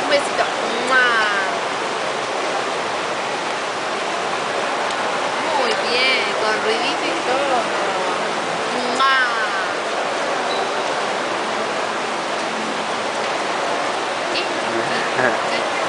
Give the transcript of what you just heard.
besito. ¡Mua! Muy bien, con ruidito y todo. ¡Mua! ¿Qué? ¿Qué?